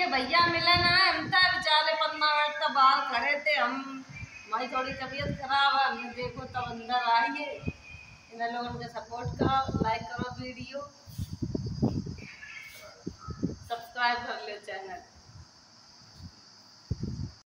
भैया मिले ना, हम तो बेचारे 15 मिनट तक बाहर खड़े थे। हमारी थोड़ी तबीयत खराब है, हमने देखो तब अंदर आइए। इन लोगों को सपोर्ट करो, लाइक करो वीडियो, सब्सक्राइब कर ले।